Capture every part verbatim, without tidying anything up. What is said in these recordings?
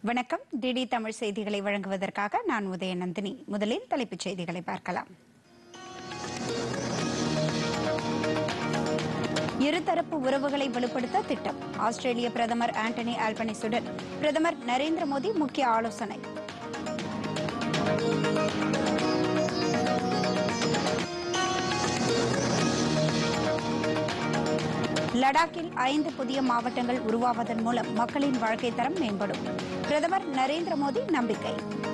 வணக்கம். டிடி தமிழ் செய்திகளை வழங்குவதற்காக நான் உதயநந்தினி. முதலில் தலைப்புச் செய்திகளை பார்க்கலாம். இருதரப்பு உறவுகளை வலுப்படுத்த திட்டம். ஆஸ்திரேலிய பிரதமர் ஆண்டனி ஆல்பனிசுடன் பிரதமர் நரேந்திர மோடி முக்கிய ஆலோசனை. லடாக்கில் ஐந்து புதிய மாவட்டங்கள் உருவாவதன் மூலம் மக்களின் வாழ்க்கை தரம் மேம்படும். பிரதமர் நரேந்திர மோடி நம்பிக்கை.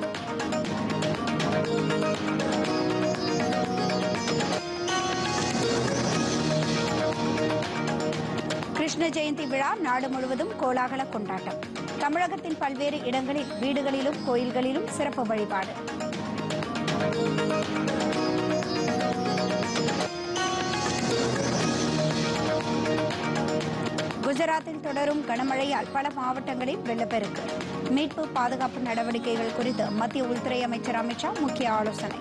கிருஷ்ண ஜெயந்தி விழா நாடு முழுவதும் கோலாகல கொண்டாட்டம். தமிழகத்தின் பல்வேறு இடங்களில் வீடுகளிலும் கோயில்களிலும் சிறப்பு வழிபாடு. குஜராத்தில் தொடரும் கனமழையால் பல மாவட்டங்களில் வெள்ளப்பெருக்கு. மீட்பு பாதுகாப்பு நடவடிக்கைகள் குறித்து மத்திய உள்துறை அமைச்சர் அமித்ஷா முக்கிய ஆலோசனை.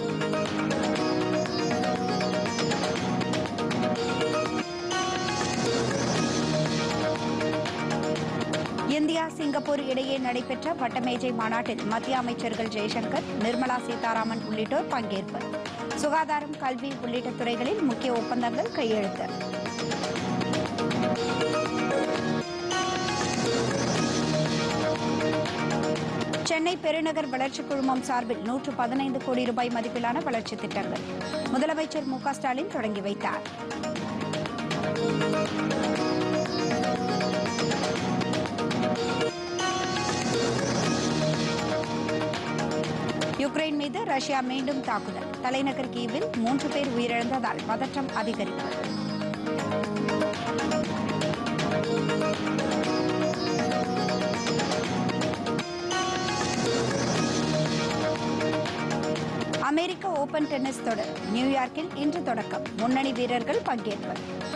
இந்தியா சிங்கப்பூர் இடையே நடைபெற்ற வட்டமேஜை மாநாட்டில் மத்திய அமைச்சர்கள் ஜெய்சங்கர், நிர்மலா சீதாராமன் உள்ளிட்டோர் பங்கேற்பு. சுகாதாரம், கல்வி உள்ளிட்ட துறைகளில் முக்கிய ஒப்பந்தங்கள் கையெழுத்து. சென்னை பெருநகர் வளர்ச்சி குழுமம் சார்பில் நூற்று பதினைந்து கோடி ரூபாய் மதிப்பிலான வளர்ச்சி திட்டங்கள் முதலமைச்சர் மு க ஸ்டாலின் தொடங்கி வைத்தார். யுக்ரைன் மீது ரஷ்யா மீண்டும் தாக்குதல். தலைநகர் கீவில் மூன்று பேர் உயிரிழந்ததால் பதற்றம் அதிகரிப்பு. அமெரிக்க ஓபன் டென்னிஸ் தொடர் நியூயார்க்கில் இன்று தொடக்கம். முன்னணி வீரர்கள் பங்கேற்பு.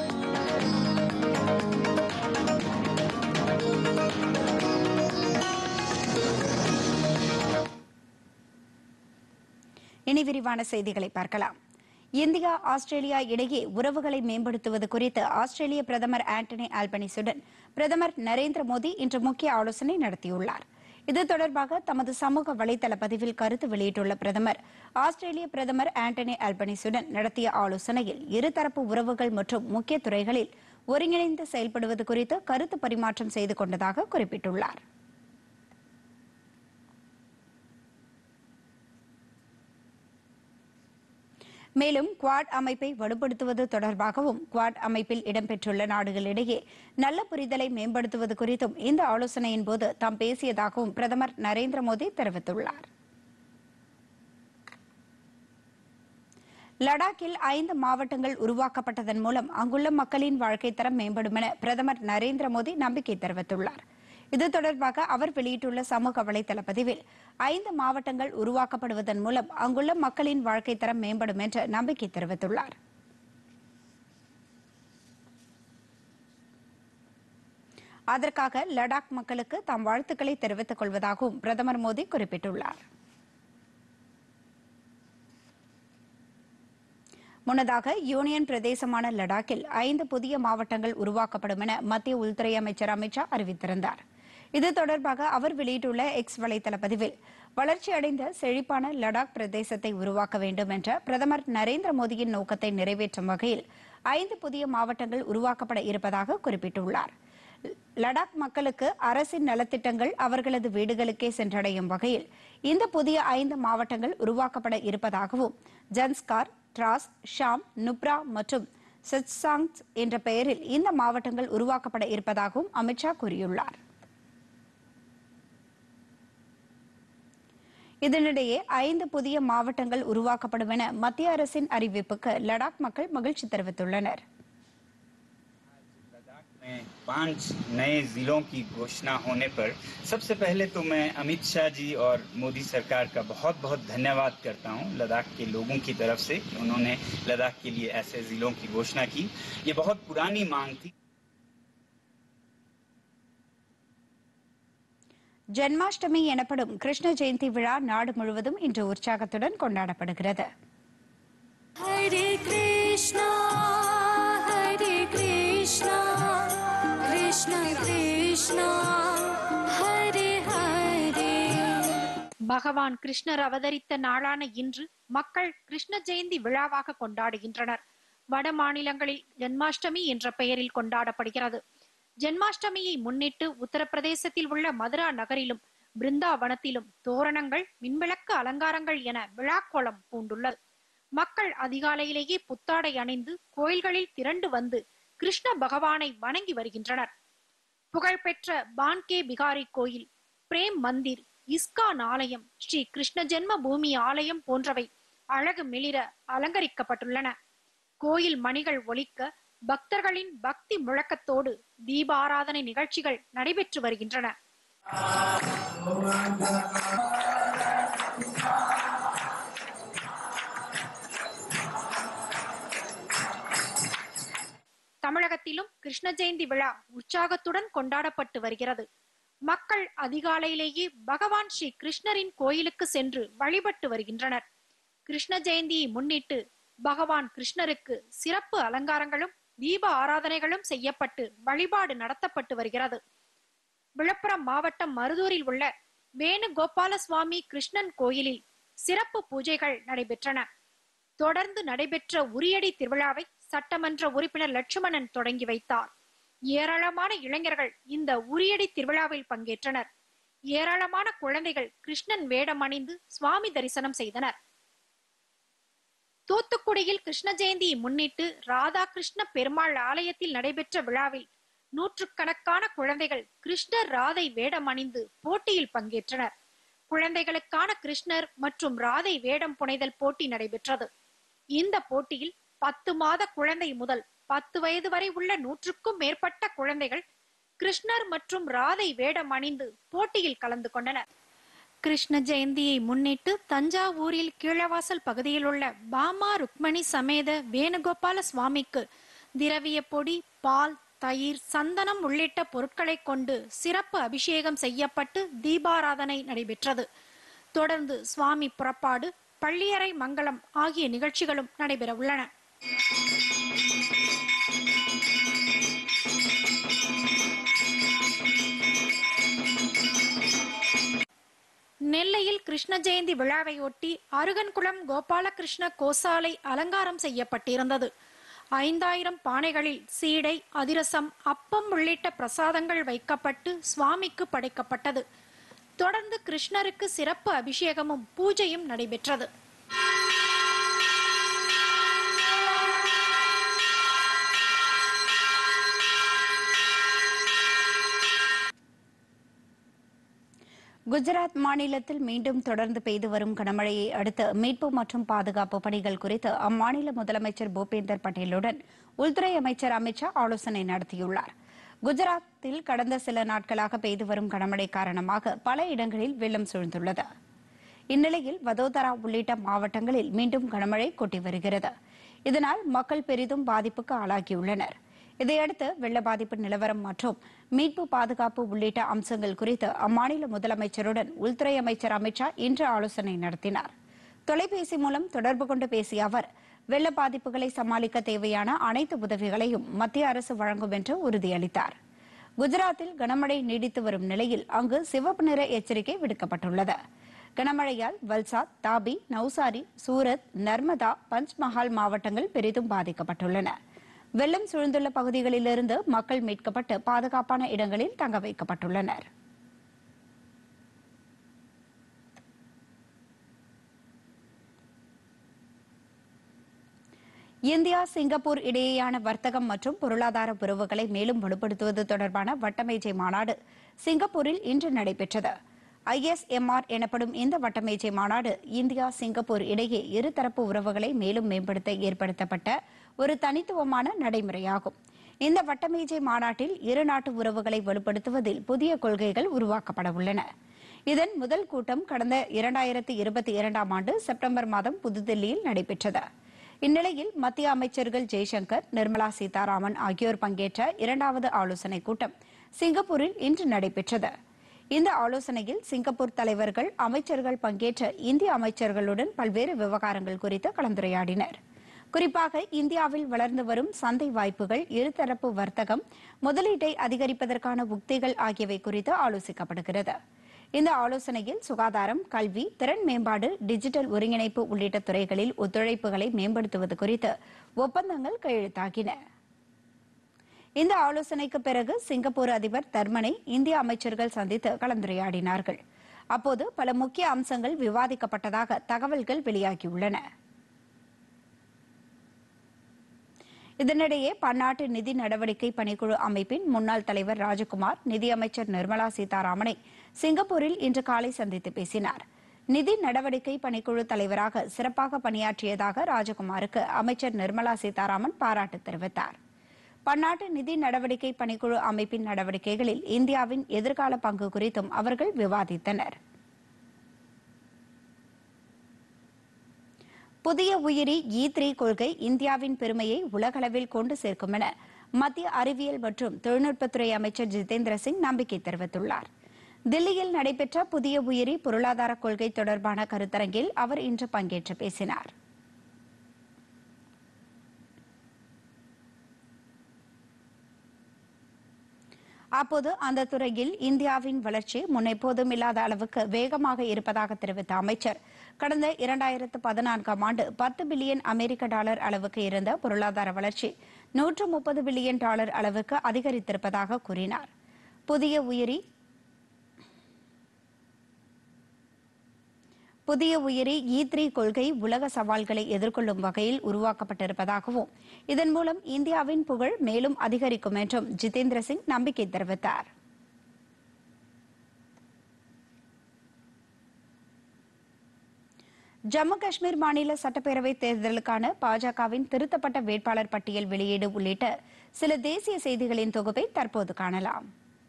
இனி விரிவான செய்திகளை பார்க்கலாம். இந்தியா ஆஸ்திரேலியா இடையே உறவுகளை மேம்படுத்துவது குறித்து ஆஸ்திரேலிய பிரதமர் ஆண்டனி ஆல்பனிசுடன் பிரதமர் நரேந்திர மோடி இன்று முக்கிய ஆலோசனை நடத்தியுள்ளார். இது தொடர்பாக தமது சமூக வலைதள பதிவில் கருத்து வெளியிட்டுள்ள பிரதமர், ஆஸ்திரேலிய பிரதமர் ஆண்டனி ஆல்பனிசுடன் நடத்திய ஆலோசனையில் இருதரப்பு உறவுகள் மற்றும் முக்கிய துறைகளில் ஒருங்கிணைந்து செயல்படுவது குறித்து கருத்து பரிமாற்றம் செய்து கொண்டதாக குறிப்பிட்டுள்ளார். மேலும் குவாட் அமைப்பை வலுப்படுத்துவது தொடர்பாகவும் குவாட் அமைப்பில் இடம்பெற்றுள்ள நாடுகளிடையே நல்ல புரிதலை மேம்படுத்துவது குறித்தும் இந்த ஆலோசனையின் போது தாம் பேசியதாகவும் பிரதமர் நரேந்திர மோடி தெரிவித்துள்ளார். லடாக்கில் ஐந்து மாவட்டங்கள் உருவாக்கப்பட்டதன் மூலம் அங்குள்ள மக்களின் வாழ்க்கை தரம் மேம்படும் என பிரதமர் நரேந்திர மோடி நம்பிக்கை தெரிவித்துள்ளார். இது தொடர்பாக அவர் வெளியிட்டுள்ள சமூக வலைதள பதிவில், ஐந்து மாவட்டங்கள் உருவாக்கப்படுவதன் மூலம் அங்குள்ள மக்களின் வாழ்க்கை தரம் மேம்படும் என்று நம்பிக்கை தெரிவித்துள்ளார். அதற்காக லடாக் மக்களுக்கு தாம் வாழ்த்துக்களை தெரிவித்துக் கொள்வதாகவும் பிரதமர் மோடி குறிப்பிட்டுள்ளார். முன்னதாக யூனியன் பிரதேசமான லடாக்கில் ஐந்து புதிய மாவட்டங்கள் உருவாக்கப்படும் என மத்திய உள்துறை அமைச்சர் அமித்ஷா அறிவித்திருந்தார். இது தொடர்பாக அவர் வெளியிட்டுள்ள எக்ஸ் வலைதள பதிவில், வளர்ச்சியடைந்த செழிப்பான லடாக் பிரதேசத்தை உருவாக்க வேண்டும் என்ற பிரதமர் நரேந்திர மோடியின் நோக்கத்தை நிறைவேற்றும் வகையில் ஐந்து புதிய மாவட்டங்கள் உருவாக்கப்பட இருப்பதாக குறிப்பிட்டுள்ளார். லடாக் மக்களுக்கு அரசின் நலத்திட்டங்கள் அவர்களது வீடுகளுக்கே சென்றடையும் வகையில் இந்த புதிய ஐந்து மாவட்டங்கள் உருவாக்கப்பட இருப்பதாகவும், ஜன்ஸ்கார், டிராஸ், ஷாம், நுப்ரா மற்றும் சத்சாங் என்ற பெயரில் இந்த மாவட்டங்கள் உருவாக்கப்பட இருப்பதாகவும் அமித்ஷா கூறியுள்ளார். இதனிடையே ஐந்து புதிய மாவட்டங்கள் உருவாக்கப்படும் என மத்திய அரசின் அறிவிப்புக்கு லடாக் மக்கள் மகிழ்ச்சி தெரிவித்துள்ளனர். पांच नए जिलों की घोषणा होने पर सबसे पहले तो मैं अमित शाह जी और मोदी सरकार का बहुत बहुत धन्यवाद करता हूं लद्दाख के लोगों की तरफ से कि उन्होंने लद्दाख के लिए ऐसे जिलों की घोषणा की. ये बहुत पुरानी मांग थी. ஜன்மாஷ்டமி எனப்படும் கிருஷ்ண ஜெயந்தி விழா நாடு முழுவதும் இன்று உற்சாகத்துடன் கொண்டாடப்படுகிறது. ஹரே கிருஷ்ணா ஹரே கிருஷ்ணா கிருஷ்ண கிருஷ்ணா ஹரே ஹரே பகவான் கிருஷ்ணர் அவதரித்த நாளான இன்று மக்கள் கிருஷ்ண ஜெயந்தி விழாவாக கொண்டாடுகின்றனர். வட மாநிலங்களில் ஜென்மாஷ்டமி என்ற பெயரில் கொண்டாடப்படுகிறது. ஜென்மாஷ்டமியை முன்னிட்டு உத்தரப்பிரதேசத்தில் உள்ள மதுரா நகரிலும் பிருந்தாவனத்திலும் தோரணங்கள், மின்விளக்கு அலங்காரங்கள் என விழாக்கோலம் பூண்டுள்ளது. மக்கள் அதிகாலையிலேயே புத்தாடை அணிந்து கோயில்களில் திரண்டு வந்து கிருஷ்ண பகவானை வணங்கி வருகின்றனர். புகழ்பெற்ற பான்கே பிகாரி கோயில், பிரேம் மந்திர், இஸ்கான் ஆலயம், ஸ்ரீ கிருஷ்ண ஜென்ம பூமி ஆலயம் போன்றவை அழகு மிளிர அலங்கரிக்கப்பட்டுள்ளன. கோயில் மணிகள் ஒலிக்க பக்தர்களின் பக்தி முழக்கத்தோடு தீப ஆராதனை நிகழ்ச்சிகள் நடைபெற்று வருகின்றன. தமிழகத்திலும் கிருஷ்ண ஜெயந்தி விழா உற்சாகத்துடன் கொண்டாடப்பட்டு வருகிறது. மக்கள் அதிகாலையிலேயே பகவான் ஸ்ரீ கிருஷ்ணரின் கோயிலுக்கு சென்று வழிபட்டு வருகின்றனர். கிருஷ்ண ஜெயந்தியை முன்னிட்டு பகவான் கிருஷ்ணருக்கு சிறப்பு அலங்காரங்களும் தீப ஆராதனைகளும் செய்யப்பட்டு வழிபாடு நடத்தப்பட்டு வருகிறது. விழுப்புரம் மாவட்டம் மருதூரில் உள்ள வேணுகோபால சுவாமி கிருஷ்ணன் கோயிலில் சிறப்பு பூஜைகள் நடைபெற்றன. தொடர்ந்து நடைபெற்ற உரியடி திருவிழாவை சட்டமன்ற உறுப்பினர் லட்சுமணன் தொடங்கி வைத்தார். ஏராளமான இளைஞர்கள் இந்த உரியடி திருவிழாவில் பங்கேற்றனர். ஏராளமான குழந்தைகள் கிருஷ்ணன் வேடம் அணிந்து சுவாமி தரிசனம் செய்தனர். தூத்துக்குடியில் கிருஷ்ண ஜெயந்தியை முன்னிட்டு ராதாகிருஷ்ண பெருமாள் ஆலயத்தில் நடைபெற்ற விழாவில் நூற்றுக்கணக்கான குழந்தைகள் கிருஷ்ணர் ராதை வேடம் அணிந்து போட்டியில் பங்கேற்றனர். குழந்தைகளுக்கான கிருஷ்ணர் மற்றும் ராதை வேடம் புனைதல் போட்டி நடைபெற்றது. இந்த போட்டியில் பத்து மாத குழந்தை முதல் பத்து வயது வரை உள்ள நூற்றுக்கும் மேற்பட்ட குழந்தைகள் கிருஷ்ணர் மற்றும் ராதை வேடம் அணிந்து போட்டியில் கலந்து கொண்டனர். கிருஷ்ண ஜெயந்தியை முன்னிட்டு தஞ்சாவூரில் கீழவாசல் பகுதியில் உள்ள பாமா ருக்மணி சமேத வேணுகோபால சுவாமிக்கு திரவிய பொடி, பால், தயிர், சந்தனம் உள்ளிட்ட பொருட்களை கொண்டு சிறப்பு அபிஷேகம் செய்யப்பட்டு தீபாராதனை நடைபெற்றது. தொடர்ந்து சுவாமி புறப்பாடு, பள்ளியறை மங்களம் ஆகிய நிகழ்ச்சிகளும் நடைபெற உள்ளன. நெல்லையில் கிருஷ்ண ஜெயந்தி விழாவையொட்டி அருகன்குளம் கோபாலகிருஷ்ண கோசாலை அலங்காரம் செய்யப்பட்டிருந்தது. ஐந்தாயிரம் பானைகளில் சீடை, அதிரசம், அப்பம் உள்ளிட்ட பிரசாதங்கள் வைக்கப்பட்டு சுவாமிக்கு படைக்கப்பட்டது. தொடர்ந்து கிருஷ்ணருக்கு சிறப்பு அபிஷேகமும் பூஜையும் நடைபெற்றது. குஜராத் மாநிலத்தில் மீண்டும் தொடர்ந்து பெய்து வரும் கனமழையை அடுத்து மீட்பு மற்றும் பாதுகாப்பு பணிகள் குறித்து அம்மாநில முதலமைச்சர் பூபேந்தர் பட்டேலுடன் உள்துறை அமைச்சர் அமித்ஷா ஆலோசனை நடத்தியுள்ளார். குஜராத்தில் கடந்த சில நாட்களாக பெய்து வரும் கனமழை காரணமாக பல இடங்களில் வெள்ளம் சூழ்ந்துள்ளது. இந்நிலையில் வதோதரா உள்ளிட்ட மாவட்டங்களில் மீண்டும் கனமழை கொட்டி வருகிறது. இதனால் மக்கள் பெரிதும் பாதிப்புக்கு ஆளாகியுள்ளனர். இதையடுத்து வெள்ள பாதிப்பு நிலவரம் மற்றும் மீட்பு பாதுகாப்பு உள்ளிட்ட அம்சங்கள் குறித்து அம்மாநில முதலமைச்சருடன் உள்துறை அமைச்சர் அமித்ஷா இன்று ஆலோசனை நடத்தினார். தொலைபேசி மூலம் தொடர்பு கொண்டு பேசிய அவர் வெள்ள பாதிப்புகளை சமாளிக்க தேவையான அனைத்து உதவிகளையும் மத்திய அரசு வழங்கும் என்று உறுதியளித்தார். குஜராத்தில் கனமழை நீடித்து வரும் நிலையில் அங்கு சிவப்பு நிற எச்சரிக்கை விடுக்கப்பட்டுள்ளது. கனமழையால் வல்சாத், தாபி, நவ்சாரி, சூரத், நர்மதா, பஞ்ச்மஹால் மாவட்டங்கள் பெரிதும் பாதிக்கப்பட்டுள்ளன. வெள்ளம் சூழ்ந்துள்ள பகுதிகளிலிருந்து மக்கள் மீட்கப்பட்டு பாதுகாப்பான இடங்களில் தங்க வைக்கப்பட்டுள்ளனர். இந்தியா சிங்கப்பூர் இடையேயான வர்த்தகம் மற்றும் பொருளாதார உறவுகளை மேலும் வலுப்படுத்துவது தொடர்பான வட்டமேஜை மாநாடு சிங்கப்பூரில் இன்று நடைபெற்றது. ஐ எஸ் எம் ஆர் எனப்படும் இந்த வட்டமேஜை மாநாடு இந்தியா சிங்கப்பூர் இடையே இருதரப்பு உறவுகளை மேலும் மேம்படுத்த ஏற்படுத்தப்பட்ட ஒரு தனித்துவமான நடைமுறையாகும். இந்த வட்டமேஜை மாநாட்டில் இரு நாட்டு உறவுகளை வலுப்படுத்துவதில் புதிய கொள்கைகள் உருவாக்கப்பட உள்ளன. இதன் முதல் கூட்டம் கடந்த இரண்டாயிரத்தி இருபத்தி இரண்டாம் ஆண்டு செப்டம்பர் மாதம் புதுதில்லியில் நடைபெற்றது. இந்நிலையில் மத்திய அமைச்சர்கள் ஜெய்சங்கர், நிர்மலா சீதாராமன் ஆகியோர் பங்கேற்ற இரண்டாவது ஆலோசனைக் கூட்டம் சிங்கப்பூரில் இன்று நடைபெற்றது. இந்த ஆலோசனையில் சிங்கப்பூர் தலைவர்கள், அமைச்சர்கள் பங்கேற்ற இந்திய அமைச்சர்களுடன் பல்வேறு விவகாரங்கள் குறித்து கலந்துரையாடினர். குறிப்பாக இந்தியாவில் வளர்ந்து வரும் சந்தை வாய்ப்புகள், இருதரப்பு வர்த்தகம், முதலீட்டை அதிகரிப்பதற்கான உக்திகள் ஆகியவை குறித்து ஆலோசிக்கப்படுகிறது. இந்த ஆலோசனையில் சுகாதாரம், கல்வி, திறன் மேம்பாடு, டிஜிட்டல் ஒருங்கிணைப்பு உள்ளிட்ட துறைகளில் ஒத்துழைப்புகளை மேம்படுத்துவது குறித்து ஒப்பந்தங்கள் கையெழுத்தாகின. இந்த ஆலோசனைக்கு பிறகு சிங்கப்பூர் அதிபர் தர்மனை இந்திய அமைச்சர்கள் சந்தித்து கலந்துரையாடினார்கள். அப்போது பல முக்கிய அம்சங்கள் விவாதிக்கப்பட்டதாக தகவல்கள் வெளியாகியுள்ளன. இதனிடையே பன்னாட்டு நிதி நடவடிக்கை பணிக்குழு அமைப்பின் முன்னாள் தலைவர் ராஜகுமார் நிதியமைச்சர் நிர்மலா சீதாராமனை சிங்கப்பூரில் இன்று காலை சந்தித்து பேசினார். நிதி நடவடிக்கை பணிக்குழு தலைவராக சிறப்பாக பணியாற்றியதாக ராஜகுமாருக்கு அமைச்சர் நிர்மலா சீதாராமன் பாராட்டு தெரிவித்தார். பன்னாட்டு நிதி நடவடிக்கை பணிக்குழு அமைப்பின் நடவடிக்கைகளில் இந்தியாவின் எதிர்கால பங்கு குறித்தும் அவர்கள் விவாதித்தனர். புதிய உயிரி இ த்ரீ கொள்கை இந்தியாவின் பெருமையை உலகளவில் கொண்டு சேர்க்கும் என மத்திய அறிவியல் மற்றும் தொழில்நுட்பத்துறை அமைச்சர் ஜிதேந்திர சிங் நம்பிக்கை தெரிவித்துள்ளார். தில்லியில் நடைபெற்ற புதிய உயிரி பொருளாதார கொள்கை தொடர்பான கருத்தரங்கில் அவர் இன்று பங்கேற்று பேசினார். அப்போது அந்த துறையில் இந்தியாவின் வளர்ச்சி முன்னெப்போதும் இல்லாத அளவுக்கு வேகமாக இருப்பதாக தெரிவித்த அமைச்சர், கடந்த இரண்டாயிரத்து பதினான்காம் ஆண்டு பத்து பில்லியன் அமெரிக்க டாலர் அளவுக்கு இருந்த பொருளாதார வளர்ச்சி நூற்று முப்பது பில்லியன் டாலர் அளவுக்கு அதிகரித்திருப்பதாக கூறினார். புதிய உயிரி புதிய உயிரி இ த்ரீ கொள்கை உலக சவால்களை எதிர்கொள்ளும் வகையில் உருவாக்கப்பட்டிருப்பதாகவும் இதன் மூலம் இந்தியாவின் புகழ் மேலும் அதிகரிக்கும் என்றும் ஜிதேந்திர சிங் நம்பிக்கை தெரிவித்தார். ஜம்மு காஷ்மீர் மாநில சட்டப்பேரவைத் தேர்தலுக்கான பாஜகவின் திருத்தப்பட்ட வேட்பாளர் பட்டியல் வெளியீடு உள்ளிட்ட சில தேசிய செய்திகளின் தொகுப்பை தற்போது காணலாம்.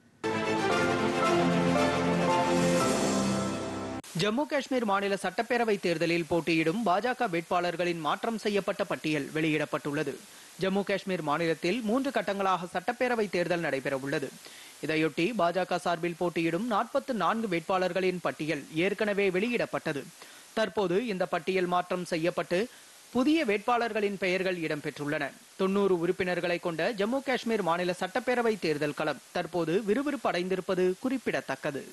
ஜம்மு காஷ்மீர் மாநில சட்டப்பேரவை தேர்தலில் போட்டியிடும் பாஜக வேட்பாளர்களின் மாற்றம் செய்யப்பட்ட பட்டியல் வெளியிடப்பட்டுள்ளது. ஜம்மு காஷ்மீர் மாநிலத்தில் மூன்று கட்டங்களாக சட்டப்பேரவை தேர்தல் நடைபெறவுள்ளது. இதையொட்டி பாஜக சார்பில் போட்டியிடும் நாற்பத்தி நான்கு வேட்பாளர்களின் பட்டியல் ஏற்கனவே வெளியிடப்பட்டது. தற்போது இந்த பட்டியல் மாற்றம் செய்யப்பட்டு புதிய வேட்பாளர்களின் பெயர்கள் இடம்பெற்றுள்ளன. தொன்னூறு உறுப்பினர்களை கொண்ட ஜம்மு காஷ்மீர் மாநில சட்டப்பேரவை தேர்தல் களம் தற்போது விறுவிறுப்பு அடைந்திருப்பது குறிப்பிடத்தக்கது.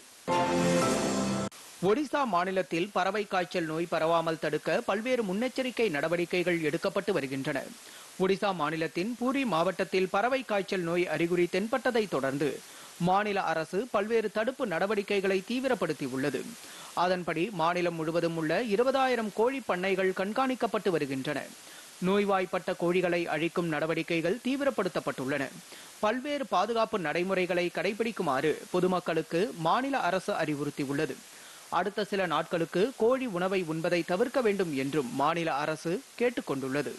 ஒடிசா மாநிலத்தில் பறவை காய்ச்சல் நோய் பரவாமல் தடுக்க பல்வேறு முன்னெச்சரிக்கை நடவடிக்கைகள் எடுக்கப்பட்டு வருகின்றன. ஒடிசா மாநிலத்தின் பூரி மாவட்டத்தில் பறவை காய்ச்சல் நோய் அறிகுறி தென்பட்டதை தொடர்ந்து மாநில அரசு பல்வேறு தடுப்பு நடவடிக்கைகளை தீவிரப்படுத்தியுள்ளது. அதன்படி மாநிலம் முழுவதும் உள்ள இருபதாயிரம் கோழி பண்ணைகள் கண்காணிக்கப்பட்டு வருகின்றன. நோய்வாய்ப்பட்ட கோழிகளை அழிக்கும் நடவடிக்கைகள் தீவிரப்படுத்தப்பட்டுள்ளன. பல்வேறு பாதுகாப்பு நடைமுறைகளை கடைபிடிக்குமாறு பொதுமக்களுக்கு மாநில அரசு அறிவுறுத்தியுள்ளது. அடுத்த சில நாட்களுக்கு கோழி உணவை உண்பதை தவிர்க்க வேண்டும் என்றும் மாநில அரசு கேட்டுக் கொண்டுள்ளது.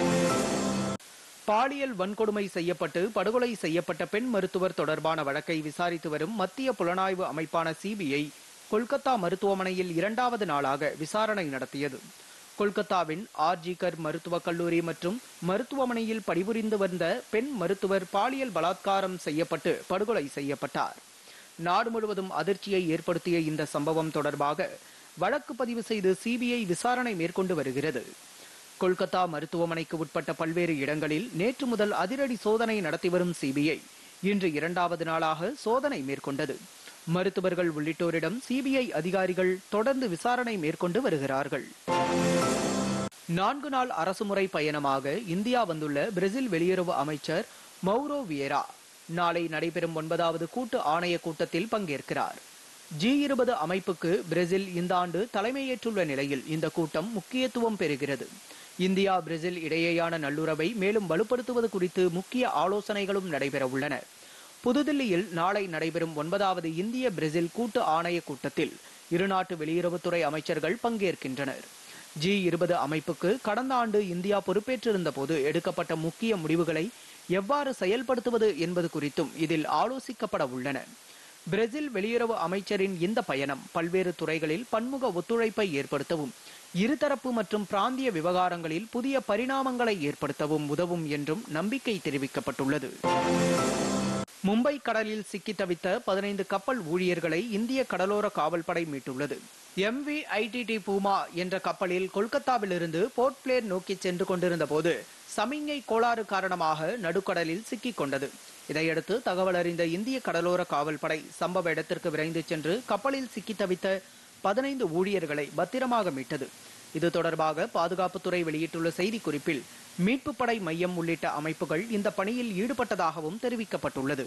பாலியல் வன்கொடுமை செய்யப்பட்டு படுகொலை செய்யப்பட்ட பெண் மருத்துவர் தொடர்பான வழக்கை விசாரித்து வரும் மத்திய புலனாய்வு அமைப்பான சிபிஐ கொல்கத்தா மருத்துவமனையில் இரண்டாவது நாளாக விசாரணை நடத்தியது. கொல்கத்தாவின் ஆர்ஜிகர் மருத்துவக் கல்லூரி மற்றும் மருத்துவமனையில் பணிபுரிந்து வந்த பெண் மருத்துவர் பாலியல் பலாத்காரம் செய்யப்பட்டு படுகொலை செய்யப்பட்டார். நாடு முழுவதும் அதிர்ச்சியை ஏற்படுத்திய இந்த சம்பவம் தொடர்பாக வழக்கு பதிவு செய்து சிபிஐ விசாரணை மேற்கொண்டு வருகிறது. கொல்கத்தா மருத்துவமனைக்கு உட்பட்ட பல்வேறு இடங்களில் நேற்று முதல் அதிரடி சோதனை நடத்தி வரும் சிபிஐ இன்று இரண்டாவது நாளாக சோதனை மேற்கொண்டது. மருத்துவர்கள் உள்ளிட்டோரிடம் சிபிஐ அதிகாரிகள் தொடர்ந்து விசாரணை மேற்கொண்டு வருகிறார்கள். நான்கு நாள் அரசுமுறை பயணமாக இந்தியா வந்துள்ள பிரேசில் வெளியுறவு அமைச்சர் மௌரோ வியேரா நாளை நடைபெறும் ஒன்பதாவது கூட்டு ஆணைய கூட்டத்தில் பங்கேற்கிறார். ஜி இருபது அமைப்புக்கு பிரேசில் இந்த ஆண்டு தலைமையேற்றுள்ள நிலையில் இந்த கூட்டம் முக்கியத்துவம் பெறுகிறது. இந்தியா பிரேசில் இடையேயான நல்லுறவை மேலும் வலுப்படுத்துவது குறித்து முக்கிய ஆலோசனைகளும் நடைபெற உள்ளன. புதுதில்லியில் நாளை நடைபெறும் ஒன்பதாவது இந்திய பிரேசில் கூட்டு ஆணைய கூட்டத்தில் இருநாட்டு வெளியுறவுத்துறை அமைச்சர்கள் பங்கேற்கின்றனர். ஜி இருபது அமைப்புக்கு கடந்த ஆண்டு இந்தியா பொறுப்பேற்றிருந்த போது எடுக்கப்பட்ட முக்கிய முடிவுகளை எவ்வாறு செயல்படுத்துவது என்பது குறித்தும் இதில் ஆலோசிக்கப்பட உள்ளன. பிரேசில் வெளியுறவு அமைச்சரின் இந்த பயணம் பல்வேறு துறைகளில் பன்முக ஒத்துழைப்பை ஏற்படுத்தவும் இருதரப்பு மற்றும் பிராந்திய விவகாரங்களில் புதிய பரிணாமங்களை ஏற்படுத்தவும் உதவும் என்றும் நம்பிக்கை தெரிவிக்கப்பட்டுள்ளது. மும்பை கடலில் சிக்கி தவித்த பதினைந்து கப்பல் ஊழியர்களை இந்திய கடலோர காவல்படை மீட்டுள்ளது. M V I T T Puma என்ற கப்பலில் கொல்கத்தாவிலிருந்து போர்ட் பிளேர் நோக்கி சென்று கொண்டிருந்த போது சமிஞ்ஞை கோளாறு காரணமாக நடுக்கடலில் சிக்கிக் கொண்டது. இதையடுத்து தகவல் அறிந்த இந்திய கடலோர காவல் படை சம்பவ இடத்திற்கு விரைந்து சென்று கப்பலில் சிக்கி தவித்த பதினைந்து ஊழியர்களை பத்திரமாக மீட்டது. இது தொடர்பாக பாதுகாப்புத்துறை வெளியிட்டுள்ள செய்திக்குறிப்பில் மீட்பு படை மையம் உள்ளிட்ட அமைப்புகள் இந்த பணியில் ஈடுபட்டதாகவும் தெரிவிக்கப்பட்டுள்ளது.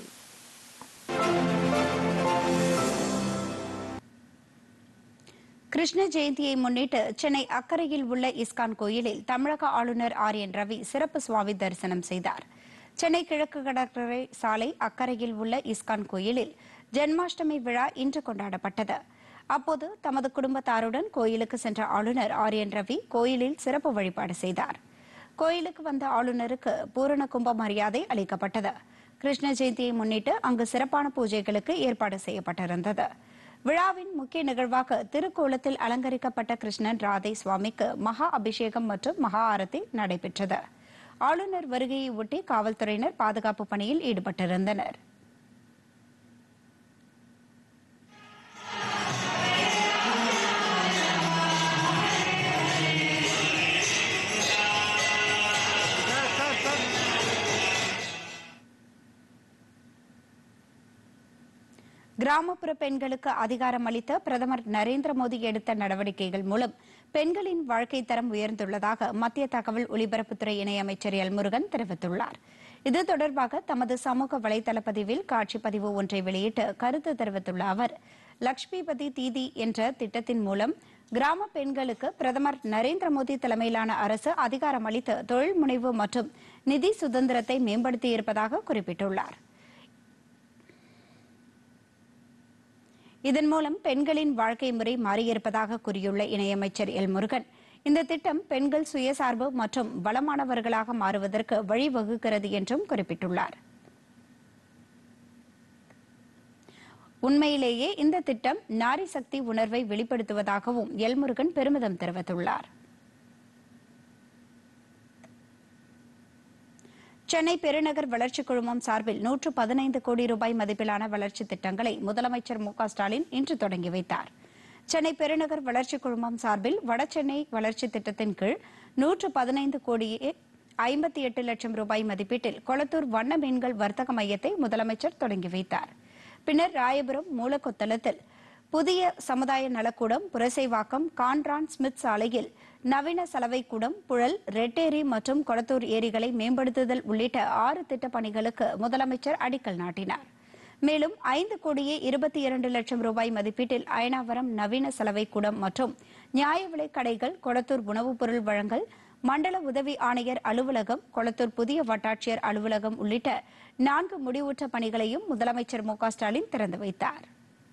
கிருஷ்ண ஜெயந்தியை முன்னிட்டு சென்னை அக்கரையில் உள்ள இஸ்கான் கோயிலில் தமிழக ஆளுநர் ஆர் என் ரவி சிறப்பு சுவாமி தரிசனம் செய்தார். சென்னை கிழக்கு கடற்கரை சாலை அக்கரையில் உள்ள இஸ்கான் கோயிலில் ஜென்மாஷ்டமி விழா இன்று கொண்டாடப்பட்டது. அப்போது தமது குடும்பத்தாருடன் கோயிலுக்கு சென்ற ஆளுநர் ஆர் என் ரவி கோயிலில் சிறப்பு வழிபாடு செய்தார். கோயிலுக்கு வந்த ஆளுநருக்கு பூரண கும்ப மரியாதை அளிக்கப்பட்டது. கிருஷ்ண ஜெயந்தியை முன்னிட்டு அங்கு சிறப்பான பூஜைகளுக்கு ஏற்பாடு செய்யப்பட்டிருந்தது. விழாவின் முக்கிய நிகழ்வாக திருக்கோலத்தில் அலங்கரிக்கப்பட்ட கிருஷ்ணன் ராதை சுவாமிக்கு மகா அபிஷேகம் மற்றும் மகா ஆரத்தி நடைபெற்றது. ஆளுநர் வருகையை ஒட்டி காவல்துறையினர் பாதுகாப்பு பணியில் ஈடுபட்டிருந்தனர். கிராமப்புற பெண்களுக்கு அதிகாரம் அளித்த பிரதமர் நரேந்திர மோடி எடுத்த நடவடிக்கைகள் மூலம் பெண்களின் வாழ்க்கை தரம் உயர்ந்துள்ளதாக மத்திய தகவல் ஒலிபரப்புத்துறை இணையமைச்சர் எல் முருகன் தெரிவித்துள்ளார். இது தொடர்பாக தமது சமூக வலைதள பதிவில் காட்சி பதிவு ஒன்றை வெளியிட்டு கருத்து தெரிவித்துள்ள அவர், லக்ஷ்மிபதி தீதி என்ற திட்டத்தின் மூலம் கிராம பெண்களுக்கு பிரதமர் நரேந்திர மோடி தலைமையிலான அரசு அதிகாரம் அளித்து தொழில் முனைவு மற்றும் நிதி சுதந்திரத்தை மேம்படுத்தியிருப்பதாக குறிப்பிட்டுள்ளார். இதன் மூலம் பெண்களின் வாழ்க்கை முறை மாறியிருப்பதாக கூறியுள்ள இணையமைச்சர் எல் முருகன், இந்த திட்டம் பெண்கள் சுயசார்பு மற்றும் பலமானவர்களாக மாறுவதற்கு வழிவகுக்கிறது என்றும் குறிப்பிட்டுள்ளார். உண்மையிலேயே இந்த திட்டம் நாரி சக்தி உணர்வை வெளிப்படுத்துவதாகவும் எல் முருகன் பெருமிதம் தெரிவித்துள்ளார். சென்னை பெருநகர் வளர்ச்சிக் குழுமம் சார்பில் நூற்று பதினைந்து கோடி ரூபாய் மதிப்பிலான வளர்ச்சித் திட்டங்களை முதலமைச்சர் மு க ஸ்டாலின் இன்று தொடங்கி வைத்தார். சென்னை பெருநகர் வளர்ச்சிக் குழுமம் சார்பில் வடசென்னை வளர்ச்சித் திட்டத்தின் கீழ் நூற்று பதினைந்து கோடியே ஐம்பத்தி எட்டு லட்சம் ரூபாய் மதிப்பீட்டில் கொளத்தூர் வண்ண மீன்கள் வர்த்தக மையத்தை முதலமைச்சர் தொடங்கி வைத்தார். பின்னர் ராயபுரம் மூலக்கொத்தளத்தில் புதிய சமுதாய நலக்கூடம், புரசைவாக்கம், கான்ரான் ஸ்மித் சாலையில் நவீன சலவைக்கூடம், புழல், ரெட்டேரி மற்றும் கொளத்தூர் ஏரிகளை மேம்படுத்துதல் உள்ளிட்ட ஆறு திட்டப் பணிகளுக்கு முதலமைச்சர் அடிக்கல் நாட்டினார். மேலும் ஐந்து கோடியே இருபத்தி இரண்டு லட்சம் ரூபாய் மதிப்பீட்டில் அயனாவரம் நவீன சலவைக்கூடம் மற்றும் நியாய விலைக் கடைகள், கொளத்தூர் உணவுப் பொருள் வழங்கல், மண்டல உதவி ஆணையர் அலுவலகம், கொளத்தூர் புதிய வட்டாட்சியர் அலுவலகம் உள்ளிட்ட நான்கு முடிவுற்ற பணிகளையும் முதலமைச்சர் மு க ஸ்டாலின் திறந்து வைத்தார்.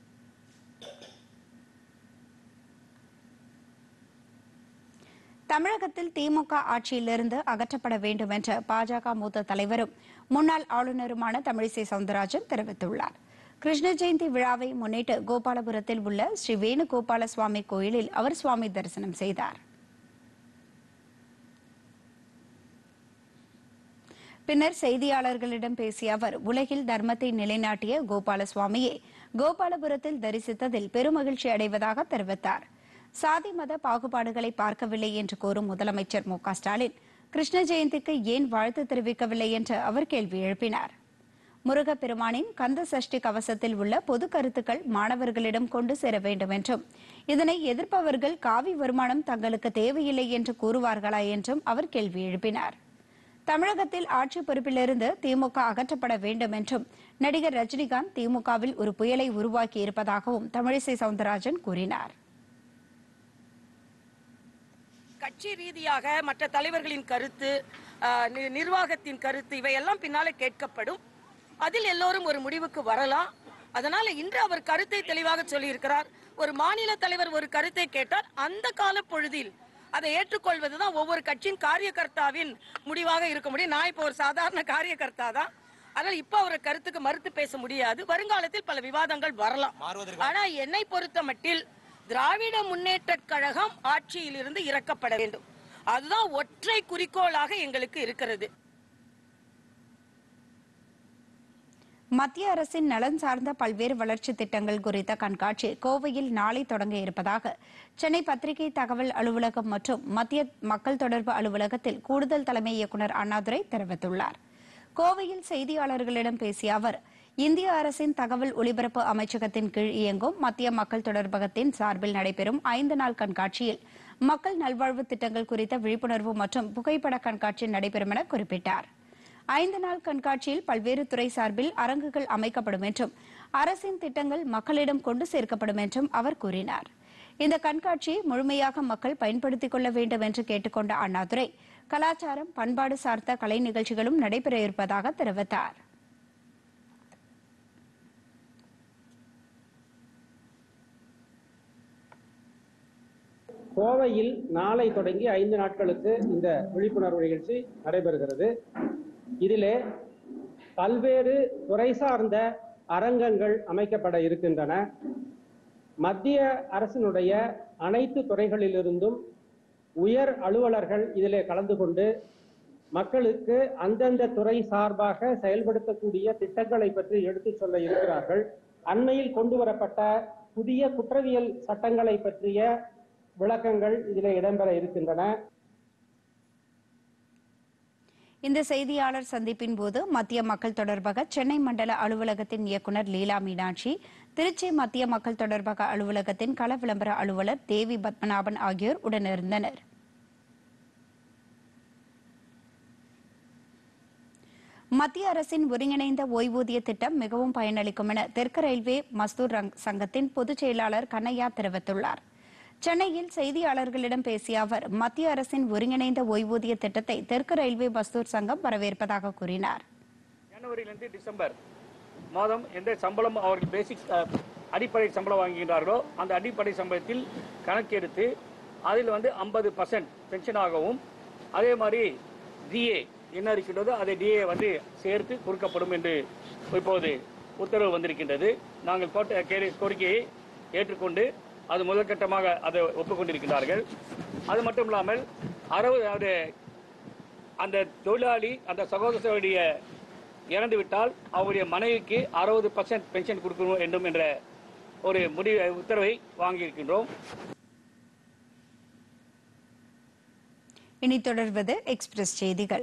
தமிழகத்தில் திமுக ஆட்சியிலிருந்து அகற்றப்பட வேண்டும் என்ற பாஜக மூத்த தலைவரும் முன்னாள் ஆளுநருமான தமிழிசை சவுந்தரராஜன் தெரிவித்துள்ளார். கிருஷ்ண ஜெயந்தி விழாவை முன்னிட்டு கோபாலபுரத்தில் உள்ள ஸ்ரீ வேணுகோபால சுவாமி கோயிலில் அவர் சுவாமி தரிசனம் செய்தார். பின்னர் செய்தியாளர்களிடம் பேசிய அவர், உலகில் தர்மத்தை நிலைநாட்டிய கோபால சுவாமியை கோபாலபுரத்தில் தரிசித்ததில் பெருமகிழ்ச்சி அடைவதாக தெரிவித்தார். சாதி மத பாகுபாடுகளை பார்க்கவில்லை என்று கூறும் முதலமைச்சர் மு க ஸ்டாலின் கிருஷ்ண ஜெயந்திக்கு ஏன் வாழ்த்து தெரிவிக்கவில்லை என்று அவர் கேள்வி எழுப்பினார். முருகப்பெருமானின் கந்த சஷ்டி கவசத்தில் உள்ள பொது கருத்துக்கள் மாணவர்களிடம் கொண்டு சேர வேண்டும் என்றும், இதனை எதிர்ப்பவர்கள் காவி வருமானம் தங்களுக்கு தேவையில்லை என்று கூறுவார்களா என்றும் அவர் கேள்வி எழுப்பினார். தமிழகத்தில் ஆட்சி பொறுப்பிலிருந்து திமுக அகற்றப்பட வேண்டும் என்றும், நடிகர் ரஜினிகாந்த் திமுகவில் ஒரு புயலை உருவாக்கி இருப்பதாகவும் தமிழிசை சவுந்தரராஜன் கூறினார். கட்சி ரீதியாக மற்ற தலைவர்களின் கருத்து, நிர்வாகத்தின் கருத்து இவையெல்லாம் பின்னாலே கேட்கப்படும். அதில் எல்லோரும் ஒரு முடிவுக்கு வரலாம். அதனால இன்று அவர் கருத்தை தெளிவாக சொல்லியிருக்கிறார். ஒரு மாநில தலைவர் ஒரு கருத்தை கேட்டால் அந்த கால பொழுதில் அதை ஏற்றுக்கொள்வதுதான் ஒவ்வொரு கட்சியின் காரியகர்த்தாவின் முடிவாக இருக்க முடியும். நான் இப்போ ஒரு சாதாரண காரியகர்த்தா தான். அதனால் இப்ப அவர் கருத்துக்கு மறுத்து பேச முடியாது. வருங்காலத்தில் பல விவாதங்கள் வரலாம். ஆனா என்னை பொறுத்த மட்டில் திராவிட முன்னேற்ற கழகம் ஆட்சியில் இருந்து இறக்கப்பட வேண்டும். அதுதான் ஒற்றை குறிக்கோளாக எங்களுக்கு இருக்கிறது. மத்திய அரசின் நலன் சார்ந்த பல்வேறு வளர்ச்சி திட்டங்கள் குறித்த கண்காட்சி கோவையில் நாளை தொடங்க இருப்பதாக சென்னை பத்திரிகை தகவல் அலுவலகம் மற்றும் மத்திய மக்கள் தொடர்பு அலுவலகத்தில் கூடுதல் தலைமை இயக்குநர் அண்ணாதுரை தெரிவித்துள்ளார். கோவையில் செய்தியாளர்களிடம் பேசிய அவர், இந்திய அரசின் தகவல் ஒலிபரப்பு அமைச்சகத்தின் கீழ் இயங்கும் மத்திய மக்கள் தொடர்பகத்தின் சார்பில் நடைபெறும் ஐந்து நாள் கண்காட்சியில் மக்கள் நல்வாழ்வு திட்டங்கள் குறித்த விழிப்புணர்வு மற்றும் புகைப்பட கண்காட்சி நடைபெறும் என குறிப்பிட்டார். ஐந்து நாள் கண்காட்சியில் பல்வேறு துறை சார்பில் அரங்குகள் அமைக்கப்படும் என்றும் அரசின் திட்டங்கள் மக்களிடம் கொண்டு சேர்க்கப்படும் என்றும் அவர் கூறினார். இந்த கண்காட்சியை முழுமையாக மக்கள் பயன்படுத்திக் கொள்ள வேண்டும் என்று கேட்டுக்கொண்ட அண்ணாதுரை, கலாச்சாரம், பண்பாடு சார்ந்த கலை நிகழ்ச்சிகளும் நடைபெற இருப்பதாக தெரிவித்தார். கோவையில் நாளை தொடங்கி ஐந்து நாட்களுக்கு இந்த விழிப்புணர்வு நிகழ்ச்சி நடைபெறுகிறது. இதிலே பல்வேறு துறை சார்ந்த அரங்கங்கள் அமைக்கப்பட இருக்கின்றன. மத்திய அரசினுடைய அனைத்து துறைகளிலிருந்தும் உயர் அலுவலர்கள் இதிலே கலந்து கொண்டு மக்களுக்கு அந்தந்த துறை சார்பாக செயல்படுத்தக்கூடிய திட்டங்களை பற்றி எடுத்துச் சொல்ல இருக்கிறார்கள். அண்மையில் கொண்டு வரப்பட்ட புதிய குற்றவியல் சட்டங்களை பற்றிய விளக்கங்கள் இதிலே இடம்பெற இருக்கின்றன. இந்த செய்தியாளர் சந்திப்பின் போது மத்திய மக்கள் தொடர்பக சென்னை மண்டல அலுவலகத்தின் இயக்குநர் லீலா மீனாட்சி, திருச்சி மத்திய மக்கள் தொடர்பக அலுவலகத்தின் கள விளம்பர அலுவலர் தேவி பத்மநாபன் ஆகியோர் உடனிருந்தனர். மத்திய அரசின் ஒருங்கிணைந்த ஓய்வூதிய திட்டம் மிகவும் பயனளிக்கும் என தெற்கு ரயில்வே மஸ்தூர் சங்கத்தின் பொதுச் செயலாளர் கண்ணையா தெரிவித்துள்ளார். சென்னையில் செய்தியாளர்களிடம் பேசிய அவர், மத்திய அரசின் ஒருங்கிணைந்த ஓய்வூதிய திட்டத்தை தெற்கு ரயில்வே மஸ்தூர் சங்கம் வரவேற்பதாக கூறினார். ஜனவரியிலிருந்து டிசம்பர் மாதம் எந்த சம்பளம் அவர்கள் பேசிக் அடிப்படை சம்பளம் வாங்குகின்றார்களோ அந்த அடிப்படை சம்பளத்தில் கணக்கெடுத்து அதில் வந்து ஐம்பது பர்சன்ட் பென்ஷனாகவும், அதே மாதிரி டிஏ என்ன இருக்கின்றதோ அதை டிஏ வந்து சேர்த்து கொடுக்கப்படும் என்று இப்போது உத்தரவு வந்திருக்கின்றது. நாங்கள் போட்ட கோரிக்கையை ஏற்றுக்கொண்டு அது முதற்கட்டமாக அதை ஒப்புக்கொண்டிருக்கிறார்கள். அது மட்டும் இல்லாமல் அறுபது அந்த தொழிலாளி அந்த சகோதரருடைய இறந்துவிட்டால் அவருடைய மனைவிக்கு அறுபது பர்சன்ட் பென்ஷன் கொடுக்க வேண்டும் என்ற ஒரு முடிவு உத்தரவை வாங்கியிருக்கின்றோம். இனி தொடர்வது எக்ஸ்பிரஸ் செய்திகள்.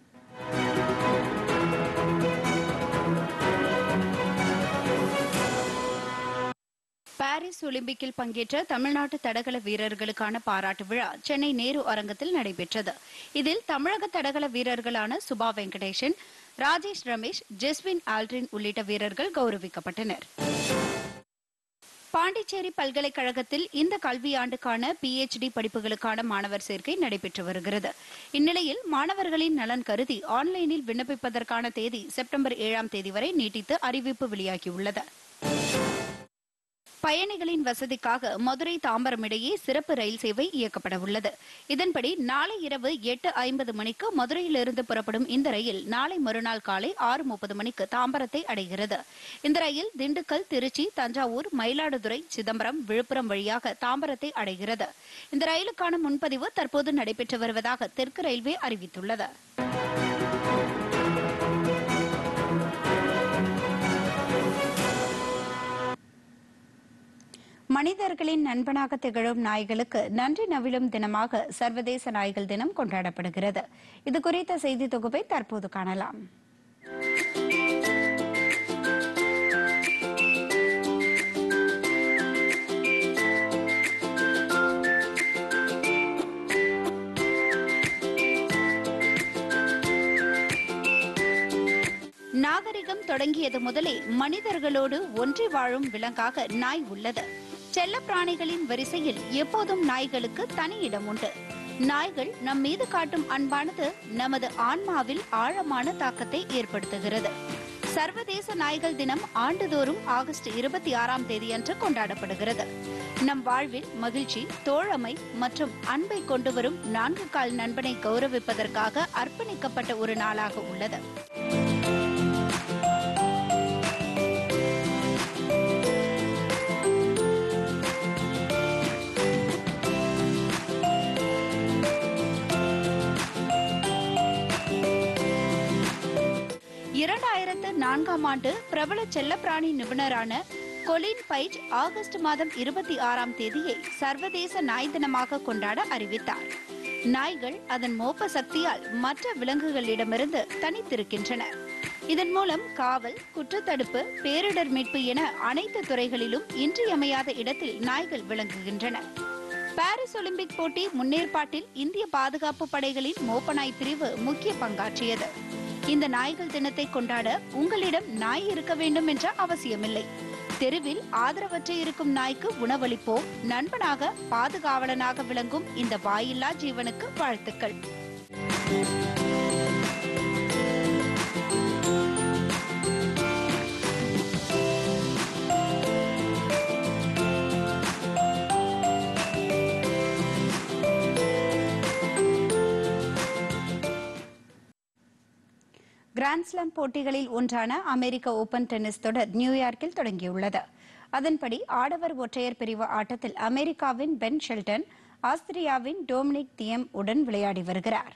பாரிஸ் ஒலிம்பிக்கில் பங்கேற்ற தமிழ்நாட்டு தடகள வீரர்களுக்கான பாராட்டு விழா சென்னை நேரு அரங்கத்தில் நடைபெற்றது. இதில் தமிழக தடகள வீரர்களான சுபா வெங்கடேசன், ராஜேஷ் ரமேஷ், ஜெஸ்வின் ஆல்ட்ரின் உள்ளிட்ட வீரர்கள் கௌரவிக்கப்பட்டனர். பாண்டிச்சேரி பல்கலைக்கழகத்தில் இந்த கல்வியாண்டுக்கான பிஎச்டி படிப்புகளுக்கான மாணவர் சேர்க்கை நடைபெற்று வருகிறது. இந்நிலையில் மாணவர்களின் நலன் கருதி ஆன்லைனில் விண்ணப்பிப்பதற்கான தேதி செப்டம்பர் ஏழாம் தேதி வரை நீட்டித்து அறிவிப்பு வெளியாகியுள்ளது. பயணிகளின் வசதிக்காக மதுரை தாம்பரம் இடையே சிறப்பு ரயில் சேவை இயக்கப்பட உள்ளது. இதன்படி நாளை இரவு எட்டு ஐம்பது மணிக்கு மதுரையிலிருந்து புறப்படும் இந்த ரயில் நாளை மறுநாள் காலை ஆறு முப்பது மணிக்கு தாம்பரத்தை அடைகிறது. இந்த ரயில் திண்டுக்கல், திருச்சி, தஞ்சாவூர், மயிலாடுதுறை, சிதம்பரம், விழுப்புரம் வழியாக தாம்பரத்தை அடைகிறது. இந்த ரயிலுக்கான முன்பதிவு தற்போது நடைபெற்று வருவதாக தெற்கு ரயில்வே அறிவித்துள்ளது. மனிதர்களின் நண்பனாக திகழும் நாய்களுக்கு நன்றி நவிலும் தினமாக சர்வதேச நாய்கள் தினம் கொண்டாடப்படுகிறது. இது குறித்த செய்தி தொகுப்பை தற்போது காணலாம். நாகரிகம் தொடங்கியது முதலே மனிதர்களோடு ஒன்றி வாழும் விலங்காக நாய் உள்ளது. செல்ல பிராணிகளின் வரிசையில் எப்போதும் நாய்களுக்கு தனி இடம் உண்டு. நாய்கள் நம் மீது காட்டும் அன்பானது நமது ஆன்மாவில் ஆழமான தாக்கத்தை ஏற்படுத்துகிறது. சர்வதேச நாய்கள் தினம் ஆண்டுதோறும் ஆகஸ்ட் இருபத்தி ஆறாம் தேதியன்று கொண்டாடப்படுகிறது. நம் வாழ்வில் மகிழ்ச்சி, தோழமை மற்றும் அன்பை கொண்டு வரும் நான்கு கால் நண்பனை கௌரவிப்பதற்காக அர்ப்பணிக்கப்பட்ட ஒரு நாளாக உள்ளது. இரண்டாயிரத்து நான்காம் ஆண்டு பிரபல செல்லப்பிராணி நிபுணரான கொலின் பைஜ் ஆகஸ்ட் மாதம் இருபத்தி ஆறாம் தேதியை சர்வதேச நாய் தினமாக கொண்டாட அறிவித்தார். நாய்கள் அதன் மோப்ப சக்தியால் மற்ற விலங்குகளிடமிருந்து தனித்திருக்கின்றன. இதன் மூலம் காவல், குற்றத்தடுப்பு, பேரிடர் மீட்பு என அனைத்து துறைகளிலும் இன்றியமையாத இடத்தில் நாய்கள் விளங்குகின்றன. பாரிஸ் ஒலிம்பிக் போட்டி முன்னேற்பாட்டில் இந்திய பாதுகாப்பு படைகளின் மோப்ப நாய் பிரிவு முக்கிய பங்காற்றியது. இந்த நாய்கள் தினத்தை கொண்டாட உங்களிடம் நாய் இருக்க வேண்டும் என்ற அவசியமில்லை. தெருவில் ஆதரவற்று இருக்கும் நாய்க்கு உணவளிப்போம். நண்பனாக, பாதுகாவலனாக விளங்கும் இந்த வாயில்லா ஜீவனுக்கு வாழ்த்துக்கள். கிராண்ட்ஸ்லாம் போட்டிகளில் ஒன்றான அமெரிக்க ஓபன் டென்னிஸ் தொடர் நியூயார்க்கில் தொடங்கியுள்ளது. அதன்படி ஆடவர் ஒற்றையர் பிரிவு ஆட்டத்தில் அமெரிக்காவின் பென் ஷெல்டன் ஆஸ்திரியாவின் டொமினிக் தியம் உடன் விளையாடி வருகிறார்.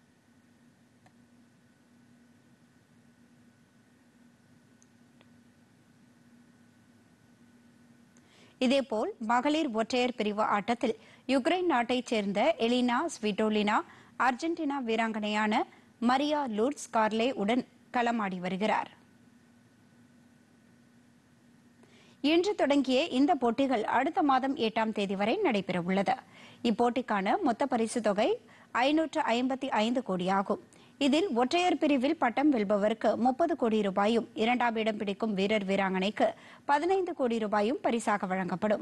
இதேபோல் மகளிர் ஒற்றையர் பிரிவு ஆட்டத்தில் யுக்ரைன் நாட்டைச் சேர்ந்த எலினா ஸ்விட்டோலினா அர்ஜென்டினா வீராங்கனையான மரியா லூர்ட்ஸ் கார்லே உடன் களமாடி வருகிறார். இன்று தொடங்கிய இந்த போட்டிகள் அடுத்த மாதம் எட்டாம் தேதி வரை நடைபெறவுள்ளது. இப்போட்டிக்கான மொத்த பரிசு தொகை ஐநூற்று ஐம்பத்தி ஐந்து கோடியாகும். இதில் ஒற்றையர் பிரிவில் பட்டம் வெல்பவருக்கு முப்பது கோடி ரூபாயும், இரண்டாம் இடம் பிடிக்கும் வீரர் வீராங்கனைக்கு பதினைந்து கோடி ரூபாயும் பரிசாக வழங்கப்படும்.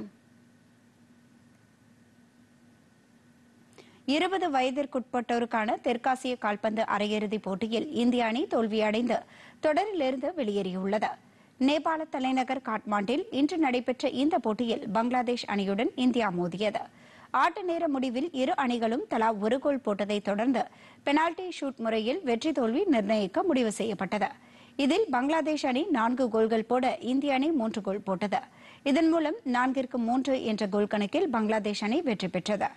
இருபது வயதிற்குட்பட்டோருக்கான தெற்காசிய கால்பந்து அரையிறுதிப் போட்டியில் இந்திய அணி தோல்வியடைந்து தொடரிலிருந்து வெளியேறியுள்ளது. நேபாள தலைநகர் காட்மாண்டில் இன்று நடைபெற்ற இந்த போட்டியில் பங்களாதேஷ் அணியுடன் இந்தியா மோதியது. ஆட்ட நேர முடிவில் இரு அணிகளும் தலா ஒரு கோல் போட்டதைத் தொடர்ந்து பெனால்டி ஷூட் முறையில் வெற்றி தோல்வி நிர்ணயிக்க முடிவு செய்யப்பட்டது. இதில் பங்களாதேஷ் அணி நான்கு கோல்கள் போட இந்திய அணி மூன்று கோல் போட்டது. இதன் மூலம் நான்கிற்கு மூன்று என்ற கோல் கணக்கில் பங்களாதேஷ் அணி வெற்றி பெற்றது.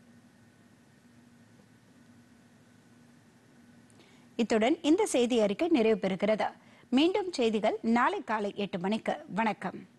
இத்துடன் இந்த செய்தி அறிக்கை நிறைவு பெறுகிறது. மீண்டும் செய்திகள் நாளை காலை எட்டு மணிக்கு. வணக்கம்.